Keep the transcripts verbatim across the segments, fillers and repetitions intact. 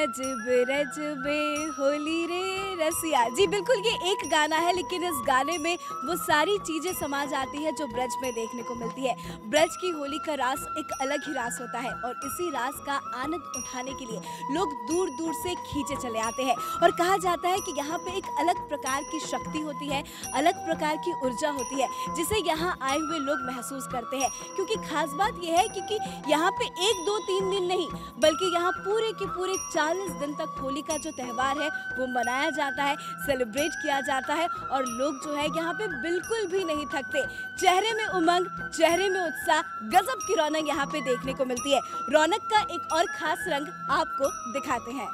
ब्रज ब्रज में होली रे रसिया। जी बिल्कुल, ये एक गाना है लेकिन इस गाने में वो सारी चीजें समा जाती है जो ब्रज में देखने को मिलती है। ब्रज की होली का रास एक अलग ही रास होता है और इसी रास का आनंद उठाने के लिए लोग दूर दूर से खींचे चले आते हैं। और कहा जाता है कि यहाँ पे एक अलग प्रकार की शक्ति होती है, अलग प्रकार की ऊर्जा होती है जिसे यहाँ आए हुए लोग महसूस करते हैं। क्योंकि खास बात यह है क्योंकि यहाँ पे एक दो तीन दिन नहीं बल्कि यहाँ पूरे के पूरे चालीस दिन तक होली का जो त्यौहार है वो मनाया जाता है, सेलिब्रेट किया जाता है और लोग जो है यहाँ पे बिल्कुल भी नहीं थकते। चेहरे में उमंग, चेहरे में उत्साह, गजब की रौनक यहाँ पे देखने को मिलती है। रौनक का एक और खास रंग आपको दिखाते हैं।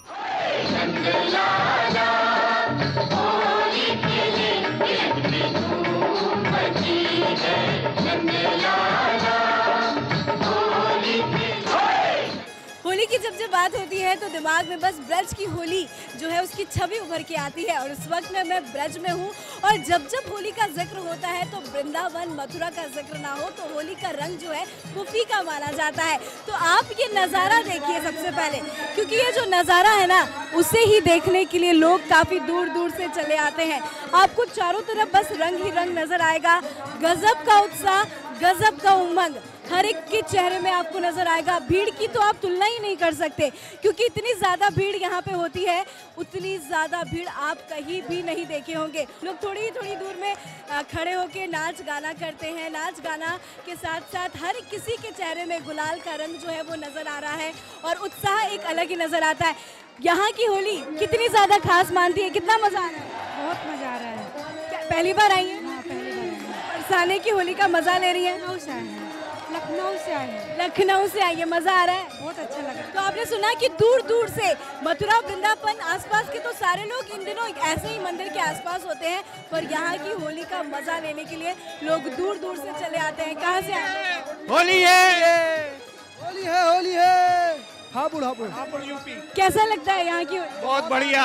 होली की जब जब बात होती है तो दिमाग में बस ब्रज की होली जो है उसकी छवि उभर के आती है। और इस वक्त में मैं ब्रज में हूँ और जब जब होली का जिक्र होता है तो वृंदावन मथुरा का जिक्र ना हो तो होली का रंग जो है वो फीका माना जाता है। तो आप ये नज़ारा देखिए सबसे पहले, क्योंकि ये जो नज़ारा है ना उसे ही देखने के लिए लोग काफ़ी दूर दूर से चले आते हैं। आपको चारों तरफ बस रंग ही रंग नजर आएगा, गजब का उत्साह, गजब का उमंग हर एक के चेहरे में आपको नजर आएगा। भीड़ की तो आप तुलना ही नहीं कर सकते क्योंकि इतनी ज़्यादा भीड़ यहाँ पे होती है, उतनी ज़्यादा भीड़ आप कहीं भी नहीं देखे होंगे। लोग थोड़ी ही थोड़ी दूर में खड़े होके नाच गाना करते हैं। नाच गाना के साथ साथ हर किसी के चेहरे में गुलाल का रंग जो है वो नज़र आ रहा है और उत्साह एक अलग ही नज़र आता है। यहाँ की होली कितनी ज़्यादा खास मानती है, कितना मज़ा आ रहा है? बहुत मज़ा आ रहा है। पहली बार आई है? हाँ, पहली बार आई है। बरसाने की होली का मज़ा ले रही है? लखनऊ से आए हैं। लखनऊ से आए हैं। लखनऊ से आई है, मज़ा आ रहा है? बहुत अच्छा लगा। तो आपने सुना कि दूर दूर से मथुरा वृंदावन आसपास के तो सारे लोग इन दिनों ऐसे ही मंदिर के आसपास होते हैं, पर यहाँ की होली का मज़ा लेने के लिए लोग दूर दूर से चले आते हैं। कहाँ से आते हैं? होली है, होली है, होली है। हापुड़ हापुड़ हापुड़ यूपी। कैसा लगता है यहाँ की होली? बहुत बढ़िया,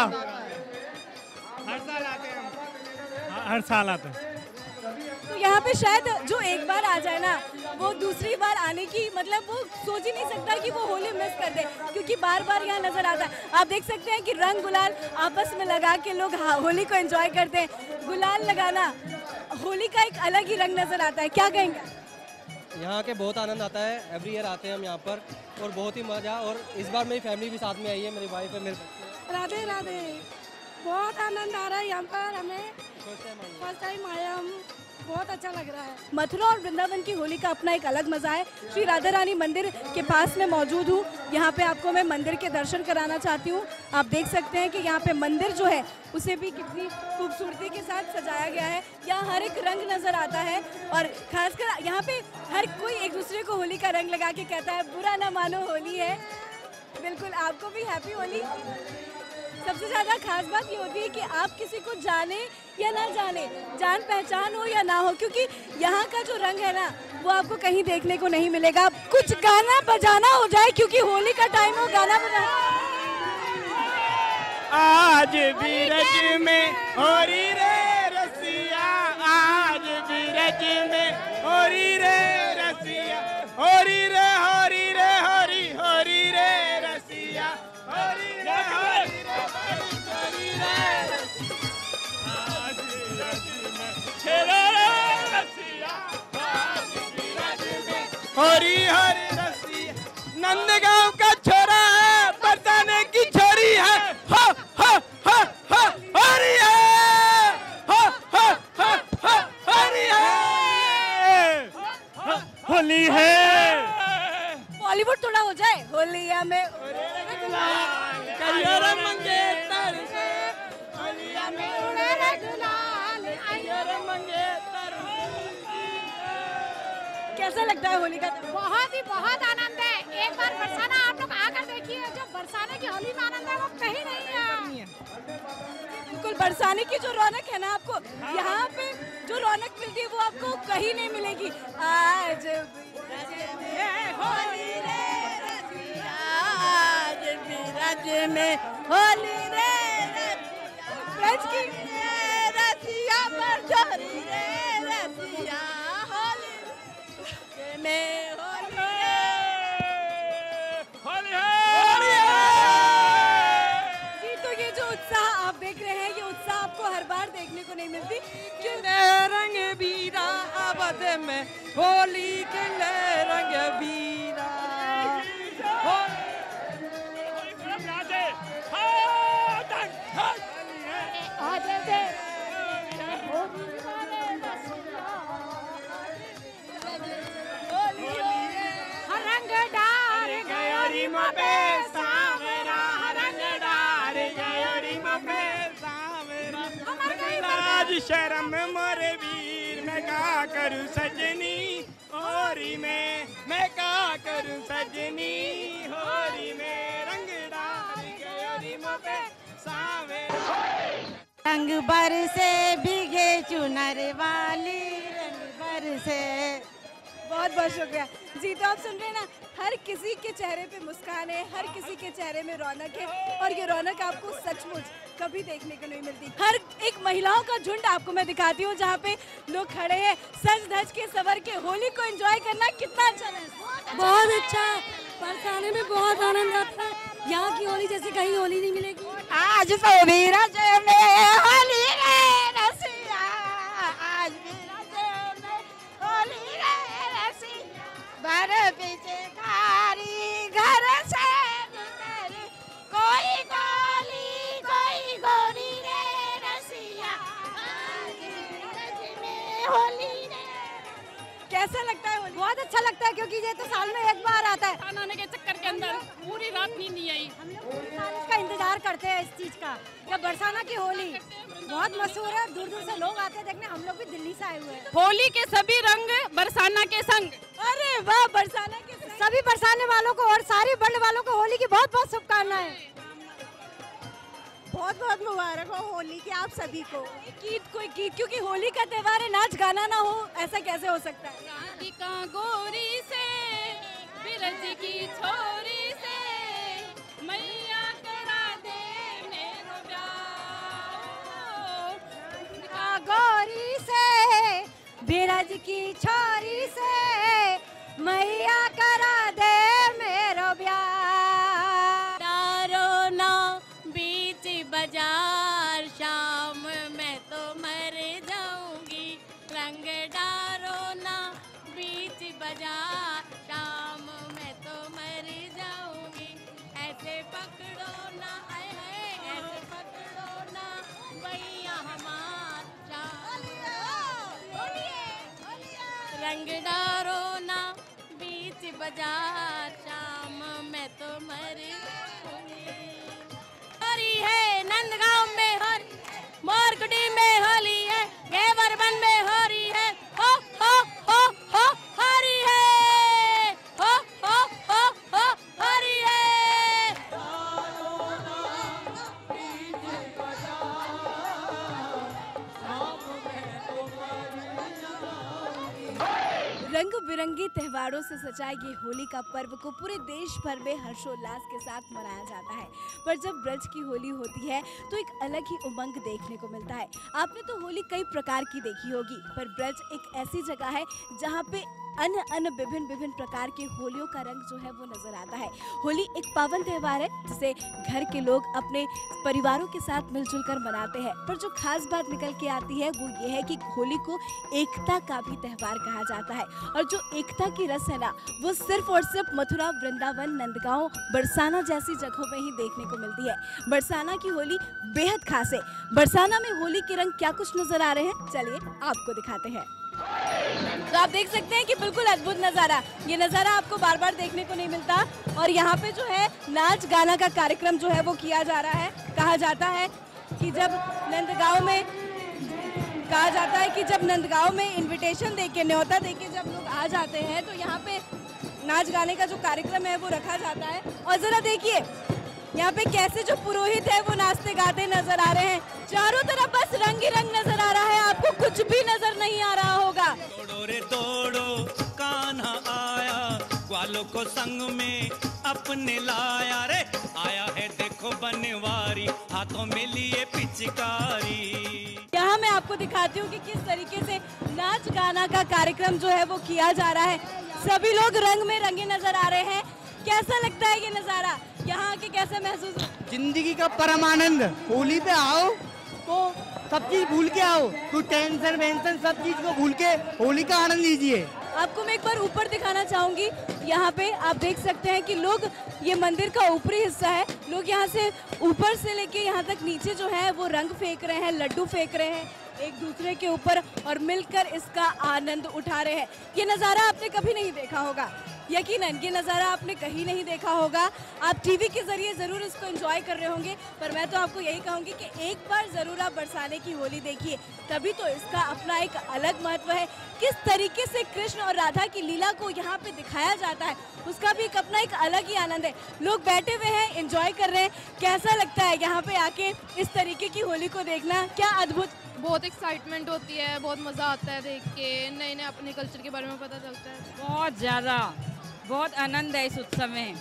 हर साल आते हैं हम, हर साल आते हैं। तो यहाँ पे शायद जो एक बार आ जाए ना वो दूसरी बार आने की मतलब वो सोच ही नहीं सकता कि वो होली मिस कर दे, क्योंकि बार बार यहाँ नजर आता है। आप देख सकते हैं कि रंग गुलाल आपस में लगा के लोग हाँ होली को एंजॉय करते हैं। गुलाल लगाना होली का एक अलग ही रंग नजर आता है, क्या कहेंगे? यहाँ के बहुत आनंद आता है। एवरी ईयर आते हैं हम यहाँ पर और बहुत ही मजा। और इस बार मेरी फैमिली भी साथ में आई है, मेरी वाइफ है, मेरे बच्चे। राधे राधे, बहुत आनंद आ रहा है यहाँ पर। हमें फर्स्ट टाइम आए हम, बहुत अच्छा लग रहा है। मथुरा और वृंदावन की होली का अपना एक अलग मजा है। श्री राधा रानी मंदिर के पास में मौजूद हूँ। यहाँ पे आपको मैं मंदिर के दर्शन कराना चाहती हूँ। आप देख सकते हैं कि यहाँ पे मंदिर जो है उसे भी कितनी खूबसूरती के साथ सजाया गया है। यहाँ हर एक रंग नजर आता है और खासकर यहाँ पे हर कोई एक दूसरे को होली का रंग लगा के कहता है बुरा ना मानो होली है। बिल्कुल, आपको भी हैप्पी होली। सबसे ज़्यादा खास बात ये होती है कि आप किसी को जाने या ना जाने, जान पहचान हो या ना हो, क्योंकि यहाँ का जो रंग है ना वो आपको कहीं देखने को नहीं मिलेगा। कुछ गाना बजाना हो जाए क्योंकि होली का टाइम हो, गाना बजाना। आज बीरज में होरी रे रसिया, आज बीरज में होरी रे रसिया, होरी रे होरी रे होरी होरी रे रसिया, होरी रे होरी रे होरी रे रसिया, आज बीरज में छेड़ा रसिया, आज बीरज में होरी होरी रसिया। नंदगांव का छोरा है, बरसाने की छोरी है, हो हो हो हो होरी है, हो हो हो हो होरी है, होली है। बॉलीवुड थोड़ा हो जाए होलिया में करियर मंगेतर से, होलिया में उड़े रे गुलाल, करियर मंगेतर। कैसा लगता है होली का? बहुत ही बहुत आनंद है। एक बार बरसाना आप लोग आकर देखिए, जो बरसाने की होली में आनंद है वो कहीं नहीं है। बिल्कुल, बरसाने की जो रौनक है ना आपको यहाँ पे जो रौनक मिलती है वो आपको कहीं नहीं मिलेगी। आज होली रे रसिया, आज बीरज में होली रे रसिया, ब्रज की रसिया पर जोरी रे रसिया, होली में होली होली है, होली है। होली खेले रंग बीरा रंग डार गयोरी मोपे सावरा रंग डार गयोरी मोपे सावरा लाज शर्म मोरे वीर मैं का करूं सजनी होरी में मैं का करूं सजनी होरी में रंग डार गयोरी मोपे सावरा रंग बरसे भीगे चुनर वाली रंग बरसे। बहुत बहुत शुक्रिया जी। तो आप सुन रहे हैं ना, हर किसी के चेहरे पे मुस्कान है, हर किसी के चेहरे में रौनक है और ये रौनक आपको सचमुच कभी देखने को नहीं मिलती। हर एक महिलाओं का झुंड आपको मैं दिखाती हूँ जहाँ पे लोग खड़े हैं सज धज के सवर के। होली को एंजॉय करना कितना अच्छा है। बहुत अच्छा, बरसाने में बहुत आनंद आता है। यहाँ की होली जैसे कहीं होली नहीं मिलेगी। आज तो वीरज में होली रे रसिया, आज वीरज में होली रे रसिया, बर पीछे खारी घर से निकली, कोई गोली कोई गोली रे रसिया, आज वीरज में होली रे। कैसा लगता है होली? बहुत अच्छा लगता है क्योंकि ये तो साल में एक बार आता है। खाना आने के चक्कर के अंदर पूरी रात नींद नहीं आई। हम लोग पूरे साल इसका इंतजार करते हैं इस चीज का। जब बरसाना की होली बहुत मशहूर है, दूर दूर से लोग आते हैं देखने। हम लोग भी दिल्ली से आए हुए हैं। होली के सभी रंग बरसाना के संग। अरे वाह, बरसाना के सभी बरसाने वालों को और सारी बंड वालों को होली की बहुत बहुत शुभकामनाएं। बहुत बहुत मुबारक हो होली की आप सभी को। गीत कोई गीत, क्योंकि होली का त्योहार है, नाच गाना ना हो ऐसा कैसे हो सकता है। राधिका गोरी से बिरज की छोरी से मैया करा दे मेरो ब्याह। राधिका गोरी से बिरज की छोरी से मैया करा दे मेरो ब्याह। डारो ना बीच बाजार शाम मैं तो मर जाऊंगी, रंग डारो ना बीच बाजार शाम मैं तो मर जाऊंगी। ऐसे पकड़ो ना आए है, ऐसे पकड़ो ना भैया हमार शाम, रंग डारो ना बीच बाजार शाम मैं तो मर जाऊंगी। होली है नंदगांव में होली, मोरकुटी में होली है, गेवरबन में होली है, हो हो हो हो होली है, हो हो हो हो होली है। रंग बिरंगे त्योहारों से सजा ये होली का पर्व को पूरे देश भर में हर्षोल्लास के साथ मनाया जाता है। पर जब ब्रज की होली होती है तो एक अलग ही उमंग देखने को मिलता है। आपने तो होली कई प्रकार की देखी होगी, पर ब्रज एक ऐसी जगह है जहाँ पे अन्य अन्य विभिन्न विभिन्न प्रकार के होलियों का रंग जो है वो नजर आता है। होली एक पावन त्योहार है जिसे घर के लोग अपने परिवारों के साथ मिलजुल कर मनाते हैं। पर जो खास बात निकल के आती है वो ये है कि होली को एकता का भी त्योहार कहा जाता है। और जो एकता की रस है ना, वो सिर्फ और सिर्फ मथुरा, वृंदावन, नंदगांव, बरसाना जैसी जगहों में ही देखने को मिलती है। बरसाना की होली बेहद खास है। बरसाना में होली के रंग क्या कुछ नजर आ रहे हैं, चलिए आपको दिखाते हैं। तो आप देख सकते हैं कि बिल्कुल अद्भुत नज़ारा, ये नज़ारा आपको बार बार देखने को नहीं मिलता। और यहाँ पे जो है नाच गाना का कार्यक्रम जो है वो किया जा रहा है। कहा जाता है कि जब नंदगांव में कहा जाता है कि जब नंदगांव में इनविटेशन देके, न्योता देके जब लोग आ जाते हैं तो यहाँ पे नाच गाने का जो कार्यक्रम है वो रखा जाता है। और जरा देखिए यहाँ पे कैसे जो पुरोहित है वो नाचते गाते नजर आ रहे हैं। चारों तरफ बस रंग ही रंग नजर आ रहा है, आपको कुछ भी नजर नहीं आ रहा होगा। दौड़ो रे दौड़ो कान्हा आया, ग्वालों को संग में अपने लाया रे, आया है देखो बनवारी, हाथों में लिए पिचकारी। यहाँ मैं आपको दिखाती हूँ कि किस तरीके से नाच गाना का कार्यक्रम जो है वो किया जा रहा है। सभी लोग रंग में रंगे नजर आ रहे हैं। कैसा लगता है ये नज़ारा, यहाँ आके कैसा महसूस? जिंदगी का परम आनंद। होली पे आओ तो सब चीज भूल के आओ, तो टेंशन वेंशन सब चीज को भूल के होली का आनंद लीजिए। आपको मैं एक बार ऊपर दिखाना चाहूंगी। यहाँ पे आप देख सकते हैं कि लोग, ये मंदिर का ऊपरी हिस्सा है, लोग यहाँ से ऊपर से लेके यहाँ तक नीचे जो है वो रंग फेंक रहे हैं, लड्डू फेंक रहे हैं एक दूसरे के ऊपर और मिलकर इसका आनंद उठा रहे हैं। ये नज़ारा आपने कभी नहीं देखा होगा, यकीनन ये नज़ारा आपने कहीं नहीं देखा होगा। आप टीवी के जरिए ज़रूर इसको एंजॉय कर रहे होंगे, पर मैं तो आपको यही कहूँगी कि एक बार ज़रूर आप बरसाने की होली देखिए, तभी तो इसका अपना एक अलग महत्व है। किस तरीके से कृष्ण और राधा की लीला को यहाँ पे दिखाया जाता है, उसका भी एक अपना एक अलग ही आनंद है। लोग बैठे हुए हैं, एंजॉय कर रहे हैं। कैसा लगता है यहाँ पे आके इस तरीके की होली को देखना? क्या अद्भुत, बहुत एक्साइटमेंट होती है, बहुत मज़ा आता है देख के, नए नए अपने कल्चर के बारे में पता चलता है। बहुत ज़्यादा, बहुत आनंद है इस उत्सव में।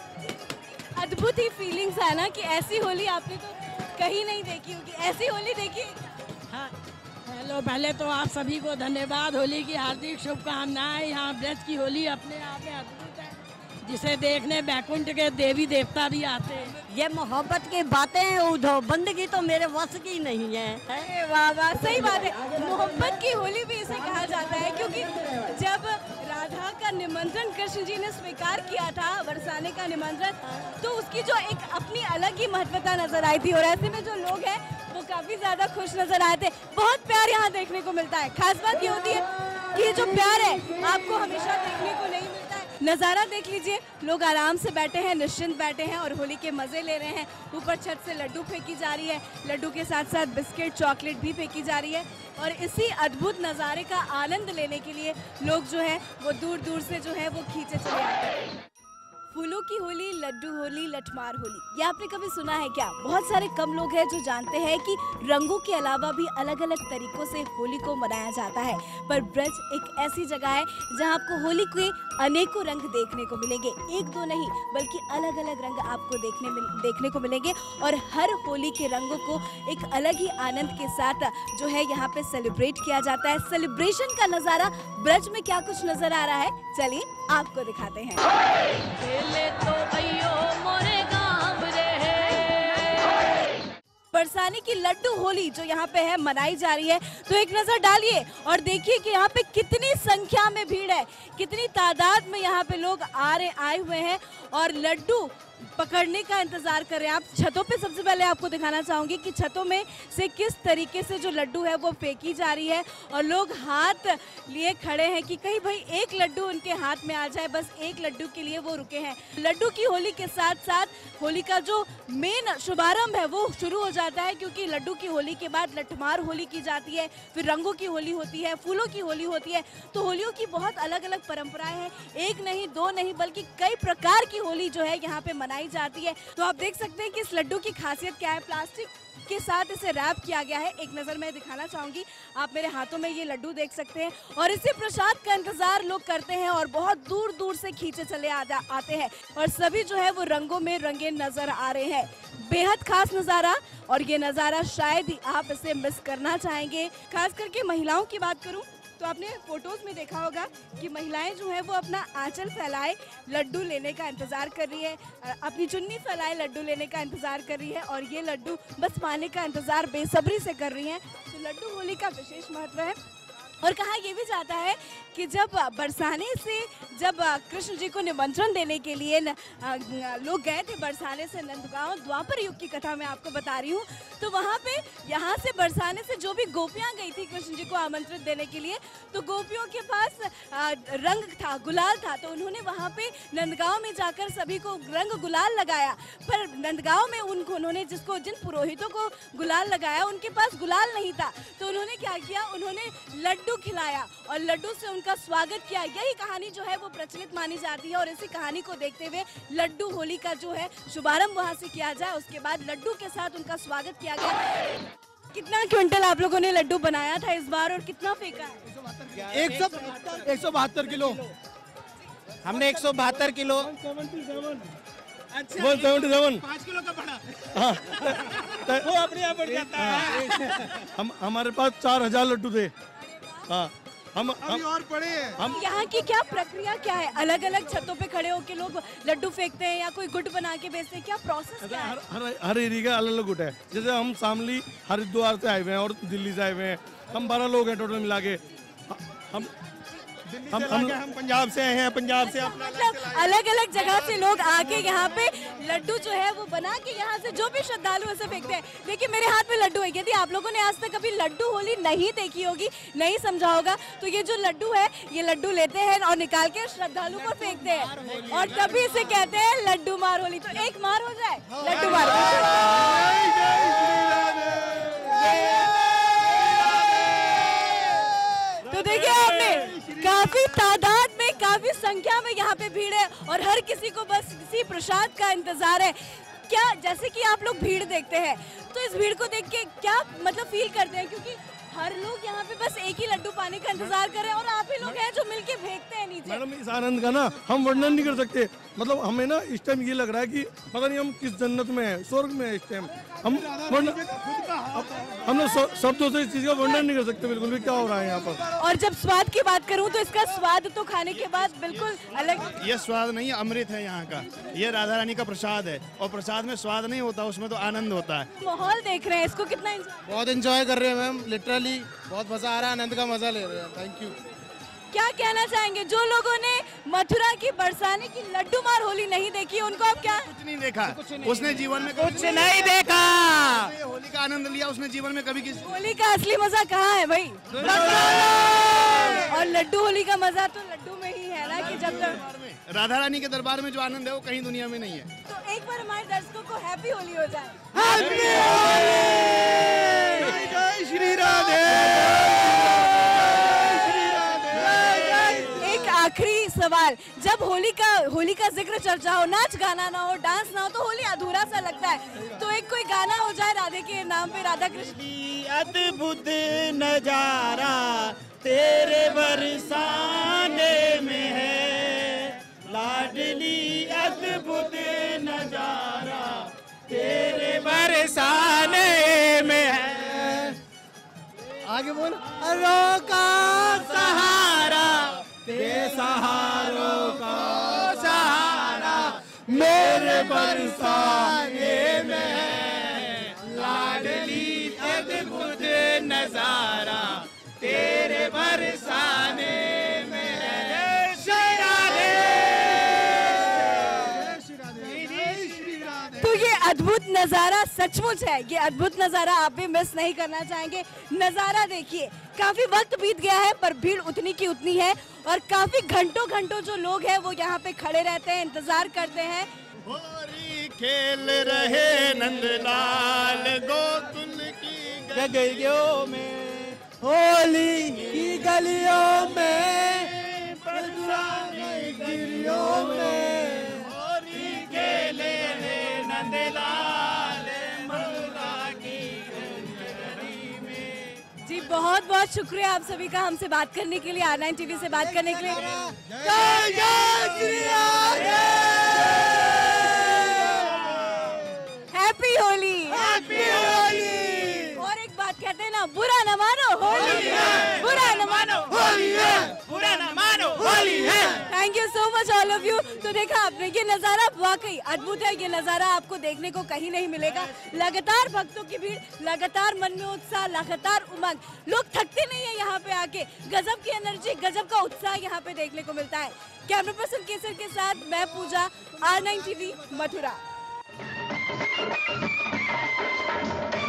अद्भुत ही फीलिंग्स है ना कि ऐसी होली आपने तो कहीं नहीं देखी होगी। ऐसी होली देखी। हाँ, हेलो, पहले तो आप सभी को धन्यवाद, होली की हार्दिक शुभकामनाएं। यहाँ ब्रज की होली अपने आप में अद्भुत है, जिसे देखने बैकुंठ के देवी देवता भी आते हैं। ये मोहब्बत की बातें हैं उधो, बंदगी तो मेरे वश की नहीं है। अरे वाह वाह, सही बात है। मोहब्बत की होली भी इसे कहा जाता है, क्योंकि जब राधा का निमंत्रण कृष्ण जी ने स्वीकार किया था, बरसाने का निमंत्रण, तो उसकी जो एक अपनी अलग ही महत्वता नजर आई थी। और ऐसे में जो लोग हैं वो काफी ज्यादा खुश नजर आए थे। बहुत प्यार यहाँ देखने को मिलता है। खास बात ये होती है कि ये जो प्यार है आपको हमेशा देखने को नहीं मिलता है। नज़ारा देख लीजिए, लोग आराम से बैठे हैं, निश्चिंत बैठे हैं और होली के मज़े ले रहे हैं। ऊपर छत से लड्डू फेंकी जा रही है, लड्डू के साथ साथ बिस्किट, चॉकलेट भी फेंकी जा रही है। और इसी अद्भुत नज़ारे का आनंद लेने के लिए लोग जो है वो दूर दूर से जो है वो खींचे चले आते हैं। फूलों की होली, लड्डू होली, लठमार होली, ये आपने कभी सुना है क्या? बहुत सारे कम लोग हैं जो जानते हैं कि रंगों के अलावा भी अलग अलग तरीकों से होली को मनाया जाता है। पर ब्रज एक ऐसी जगह है जहां आपको होली के अनेकों रंग देखने को मिलेंगे। एक दो नहीं बल्कि अलग अलग रंग आपको देखने मिल देखने को मिलेंगे। और हर होली के रंगों को एक अलग ही आनंद के साथ जो है यहाँ पे सेलिब्रेट किया जाता है। सेलिब्रेशन का नज़ारा ब्रज में क्या कुछ नजर आ रहा है, चलिए आपको दिखाते हैं। बरसाने की लड्डू होली जो यहाँ पे है मनाई जा रही है, तो एक नजर डालिए और देखिए कि यहाँ पे कितनी संख्या में भीड़ है, कितनी तादाद में यहाँ पे लोग आ रहे आए हुए हैं और लड्डू पकड़ने का इंतजार कर रहे हैं। आप छतों पे सबसे पहले आपको दिखाना चाहूंगी कि छतों में से किस तरीके से जो लड्डू है वो फेंकी जा रही है और लोग हाथ लिए खड़े हैं कि कहीं भाई एक लड्डू उनके हाथ में आ जाए, बस एक लड्डू के लिए वो रुके हैं। लड्डू की होली के साथ साथ होली का जो मेन शुभारंभ है वो शुरू हो जाता है, क्योंकि लड्डू की होली के बाद लठमार होली की जाती है, फिर रंगों की होली होती है, फूलों की होली होती है। तो होलियों की बहुत अलग अलग परंपराएं हैं, एक नहीं दो नहीं बल्कि कई प्रकार की होली जो है यहाँ पे मनाई जाती है। तो आप देख सकते हैं कि इस लड्डू की खासियत क्या है। प्लास्टिक के साथ इसे रैप किया गया है। एक नज़र मैं दिखाना चाहूंगी, आप मेरे हाथों में ये लड्डू देख सकते हैं और इसे प्रसाद का इंतजार लोग करते हैं और बहुत दूर दूर से खींचे चले आते हैं और सभी जो है वो रंगों में रंगे नजर आ रहे हैं। बेहद खास नज़ारा, और ये नज़ारा शायद ही आप इसे मिस करना चाहेंगे। खास करके महिलाओं की बात करूं तो आपने फोटोज में देखा होगा कि महिलाएं जो है वो अपना आंचल फैलाए लड्डू लेने का इंतजार कर रही है, अपनी चुन्नी फैलाए लड्डू लेने का इंतजार कर रही है और ये लड्डू बस पाने का इंतजार बेसब्री से कर रही हैं। तो लड्डू होली का विशेष महत्व है। और कहा यह भी जाता है कि जब बरसाने से जब कृष्ण जी को निमंत्रण देने के लिए लोग गए थे बरसाने से नंदगांव, द्वापर युग की कथा मैं आपको बता रही हूँ, तो वहाँ पे यहाँ से बरसाने से जो भी गोपियाँ गई थी कृष्ण जी को आमंत्रित देने के लिए, तो गोपियों के पास रंग था, गुलाल था, तो उन्होंने वहाँ पे नंदगांव में जाकर सभी को रंग गुलाल लगाया। पर नंदगांव में उनको उन्होंने जिसको जिन पुरोहितों को गुलाल लगाया उनके पास गुलाल नहीं था, तो उन्होंने क्या किया, उन्होंने लड्डू खिलाया और लड्डू से उनका स्वागत किया। यही कहानी जो है वो प्रचलित मानी जाती है और इसी कहानी को देखते हुए लड्डू होली का जो है शुभारंभ वहां से किया जाए, उसके बाद लड्डू के साथ उनका स्वागत किया गया। कितना क्विंटल आप लोगों ने लड्डू बनाया था इस बार और कितना फेंका है? एक सौ एक सौ बहत्तर किलो हमने एक सौ बहत्तर किलो अच्छा, वो सेवेंटी सेवन पाँच किलो का बड़ा वो अपने यहाँ बढ़ जाता है। हम हमारे पास चार हजार लड्डू थे। हाँ, हम हम और पड़े हैं। हम यहाँ की क्या प्रक्रिया क्या है? अलग अलग छतों पे खड़े होके लोग लड्डू फेंकते हैं या कोई गुट बना के बेचते हैं, क्या प्रोसेस क्या है? हर हर हर एरिया का अलग अलग गुट है। जैसे हम शामली हरिद्वार से आए हुए हैं और दिल्ली से आए हुए हैं, हम बारह लोग हैं टोटल मिला के। हम हम हम हम पंजाब से आए हैं, पंजाब से अपना मतलब अलग अलग जगह से लोग आके यहाँ पे लड्डू जो है वो बना के यहाँ से जो भी श्रद्धालु ऐसे फेंकते हैं। देखिए मेरे हाथ में लड्डू है, यदि आप लोगों ने आज तक कभी लड्डू होली नहीं देखी होगी, नहीं समझा होगा, तो ये जो लड्डू है ये लड्डू लेते हैं और निकाल के श्रद्धालु पर फेंकते हैं और तभी इसे कहते हैं लड्डू मार होली। तो एक मार हो जाए, लड्डू मार। तो देखिए आपने काफी तादाद में, काफी संख्या में यहाँ पे भीड़ है और हर किसी को बस इसी प्रसाद का इंतजार है। क्या जैसे कि आप लोग भीड़ देखते हैं तो इस भीड़ को देख के क्या मतलब फील करते हैं, क्योंकि हर लोग यहाँ पे बस एक ही लड्डू पाने का इंतजार कर रहे हैं और आप ही लोग हैं जो मिलके फेंकते हैं नीचे। मैडम इस आनंद का ना हम वर्णन नहीं कर सकते। मतलब हमें ना इस टाइम ये लग रहा है कि पता नहीं हम किस जन्नत में हैं, स्वर्ग में है इस टाइम। हम हम लोग शब्दों से इस चीज का वर्णन नहीं कर सकते बिल्कुल भी क्या हो रहा है यहाँ पर। और जब स्वाद की बात करूँ तो इसका स्वाद तो खाने के बाद बिल्कुल अलग। ये स्वाद नहीं, अमृत है यहाँ का। ये राधा रानी का प्रसाद है और प्रसाद में स्वाद नहीं होता, उसमें तो आनंद होता है। माहौल देख रहे हैं, इसको कितना enjoy? बहुत एंजॉय कर रहे हैं मैम, लिटरली बहुत मजा आ रहा है, आनंद का मजा ले रहे हैं। Thank you. क्या कहना चाहेंगे जो लोगों ने मथुरा की बरसाने की लड्डू मार होली नहीं देखी, उनको आप क्या? कुछ नहीं देखा, उसने जीवन में कुछ नहीं देखा। होली का आनंद लिया उसने जीवन में कभी किसी। होली का असली मजा कहाँ है भाई? और लड्डू होली का मजा तो लड्डू में ही है ना, कि जब तक राधा रानी के दरबार में जो आनंद है वो कहीं दुनिया में नहीं है। तो एक बार हमारे दर्शकों को हैप्पी होली हो जाए। जय श्री राधे। एक आखिरी सवाल, जब होली का होली का जिक्र चर्चा हो, नाच गाना ना हो, डांस ना हो, तो होली अधूरा सा लगता है। तो एक कोई गाना हो जाए राधे के नाम पे, राधा कृष्ण। अद्भुत नजारा तेरे बरसाने में है, लाडली अद्भुत नजारा तेरे बरसाने में है। आगे बोल। रोका सहारा बेसहारों का सहारा मेरे बरसाने में है, लाडली अद्भुत नजारा तेरे बरसाने में है। श्री राधे। तो ये अद्भुत नजारा सचमुच है, ये अद्भुत नजारा आप भी मिस नहीं करना चाहेंगे। नजारा देखिए, काफी वक्त बीत गया है पर भीड़ उतनी की उतनी है और काफी घंटों घंटों जो लोग हैं वो यहाँ पे खड़े रहते हैं, इंतजार करते हैं। होली खेल रहे नंदलाल गोकुल की गलियों में, होली की गलियों में, बरसाने गिरियों में, होली खेले रहे नंदलाल मथुरा की गली में। जी बहुत बहुत शुक्रिया आप सभी का हमसे बात करने के लिए, आर नाइन टीवी से बात करने के लिए। जय जय श्री राधे। हैप्पी होली। हैप्पी होली। और एक बात कहते हैं ना, बुरा न मानो होली है, बुरा न मानो होली है, बुरा न मानो होली है। Thank you so much all of you. तो देखा आपने, ये नज़ारा वाकई अद्भुत है। ये नज़ारा आपको देखने को कहीं नहीं मिलेगा। लगातार भक्तों की भीड़, लगातार मन में उत्साह, लगातार उमंग। लोग थकते नहीं है यहाँ पे आके। गजब की एनर्जी, गजब का उत्साह यहाँ पे देखने को मिलता है। कैमरा पर्सन केसर के साथ मैं Puja, R nine TV Mathura.